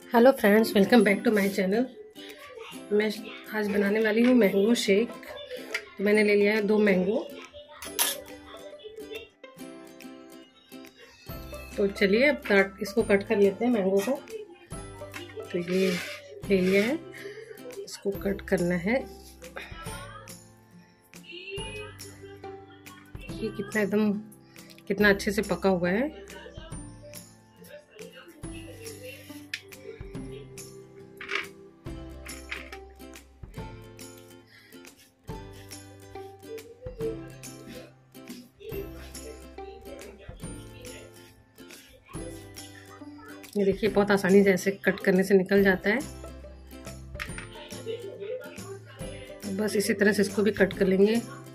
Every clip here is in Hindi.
Hello friends, welcome back to my channel. मैं आज बनाने वाली हूँ मैंगो शेक। मैंने ले लिया है 2 मैंगो। तो चलिए अब इसको कट कर लेते हैं मैंगो को। तो ये ले लिया है, इसको कट करना है। ये कितना अच्छे से पका हुआ है। ये देखिए बहुत आसानी से ऐसे कट करने से निकल जाता है। बस इसी तरह से इसको भी कट कर लेंगे।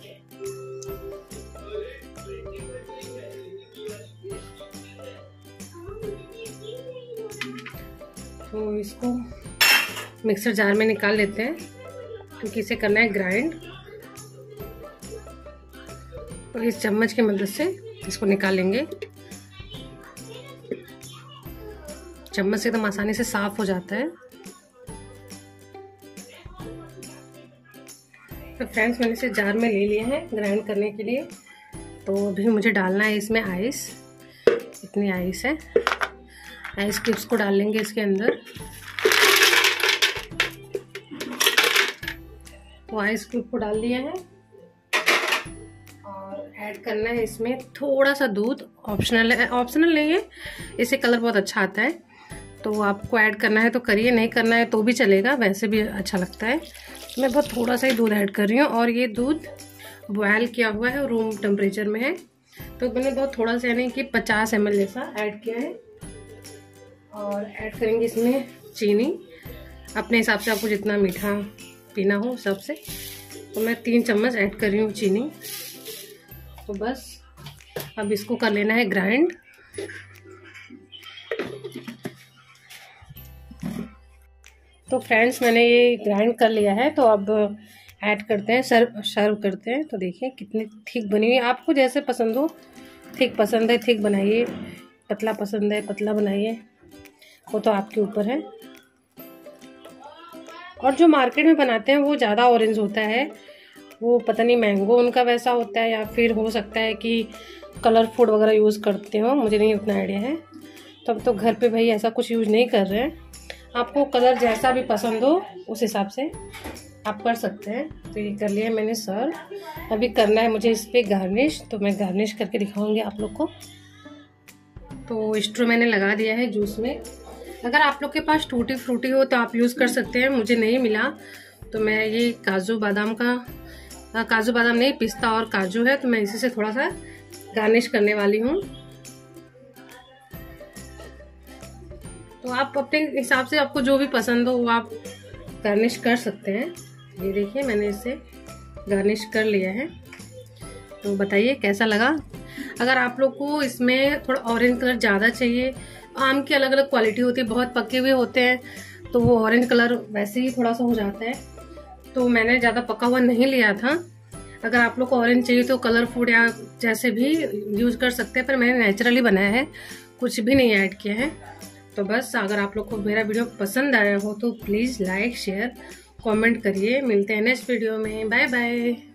तो इसको मिक्सर जार में निकाल लेते हैं क्योंकि इसे करना है ग्राइंड। तो इस चम्मच की मदद से इसको निकाल लेंगे। चम्मच से एकदम आसानी से साफ हो जाता है। तो फ्रेंड्स, मैंने इसे जार में ले लिया है ग्राइंड करने के लिए। तो अभी मुझे डालना है इसमें आइस। इतनी आइस है। आइस क्यूब्स को डाल लेंगे इसके अंदर। तो आइस क्यूब को डाल दिया है और ऐड करना है इसमें थोड़ा सा दूध। ऑप्शनल है, ऑप्शनल नहीं है, इससे कलर बहुत अच्छा आता है। तो आपको ऐड करना है तो करिए, नहीं करना है तो भी चलेगा, वैसे भी अच्छा लगता है। मैं बहुत थोड़ा सा ही दूध ऐड कर रही हूँ और ये दूध बॉयल किया हुआ है, रूम टेम्परेचर में है। तो मैंने बहुत थोड़ा सा यानी कि 50 ml जैसा ऐड किया है। और ऐड करेंगे इसमें चीनी अपने हिसाब से, आपको जितना मीठा पीना हो हिसाब से। तो मैं 3 चम्मच ऐड कर रही हूँ चीनी। तो बस अब इसको कर लेना है ग्राइंड। तो फ्रेंड्स, मैंने ये ग्राइंड कर लिया है। तो अब ऐड करते हैं, सर्व करते हैं। तो देखिए कितनी थिक बनी हुई है। आपको जैसे पसंद हो, थिक पसंद है थिक बनाइए, पतला पसंद है पतला बनाइए, वो तो आपके ऊपर है। और जो मार्केट में बनाते हैं वो ज़्यादा ऑरेंज होता है। वो पता नहीं मैंगो उनका वैसा होता है या फिर हो सकता है कि कलर फूड वगैरह यूज़ करते हो, मुझे नहीं उतना आइडिया है। तो अब तो घर पे भाई ऐसा कुछ यूज़ नहीं कर रहे हैं। आपको कलर जैसा भी पसंद हो उस हिसाब से आप कर सकते हैं। तो ये कर लिया है मैंने सर्व। अभी करना है मुझे इस पर गार्निश। तो मैं गार्निश करके दिखाऊंगी आप लोग को। तो स्ट्रॉ मैंने लगा दिया है जूस में। अगर आप लोग के पास टूटी फ्रूटी हो तो आप यूज़ कर सकते हैं, मुझे नहीं मिला। तो मैं ये काजू बादाम नहीं, पिस्ता और काजू है, तो मैं इसी से थोड़ा सा गार्निश करने वाली हूँ। तो आप अपने हिसाब से, आपको जो भी पसंद हो वो आप गार्निश कर सकते हैं। ये देखिए मैंने इसे गार्निश कर लिया है। तो बताइए कैसा लगा। अगर आप लोग को इसमें थोड़ा ऑरेंज कलर ज़्यादा चाहिए, आम की अलग अलग क्वालिटी होती है, बहुत पके हुए होते हैं तो वो ऑरेंज कलर वैसे ही थोड़ा सा हो जाता है। तो मैंने ज़्यादा पका हुआ नहीं लिया था। अगर आप लोग को ऑरेंज चाहिए तो कलर फूड या जैसे भी यूज़ कर सकते हैं, पर मैंने नेचुरली बनाया है, कुछ भी नहीं ऐड किया है। तो बस अगर आप लोग को मेरा वीडियो पसंद आया हो तो प्लीज़ लाइक शेयर कमेंट करिए। मिलते हैं नेक्स्ट वीडियो में। Bye bye.